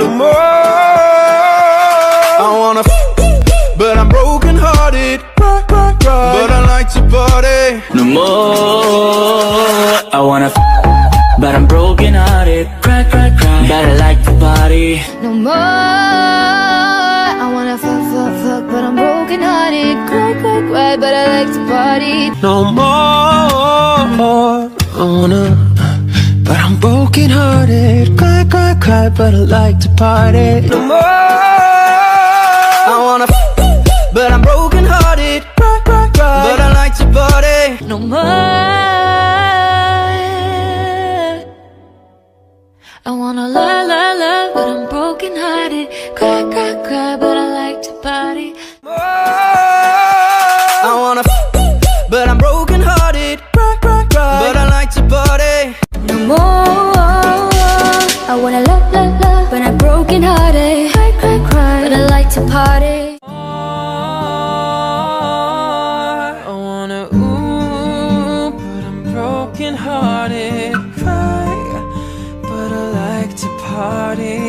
no more. I wanna but I'm broken hearted. But I like to party. No more. I wanna but I'm broken hearted. Cry, cry, cry, but I like to party. No more. I wanna fuck, but I'm broken hearted. Cry, cry, cry, but I like to party. No more. I wanna but I'm broken hearted. Cry, cry, cry, but I like to party. No more. I wanna but I'm broken hearted. Cry, cry, cry, but I like to party. No more. I wanna love, but I'm broken hearted. Cry, cry, cry, but I like to party. I wanna but I'm broken hearted. Cry, cry, cry, but I like to party. No more. I wanna love, but I'm broken hearted. Cry, cry, cry, but I like to party. I wanna but I'm broken hearted. Cry, but I like to party.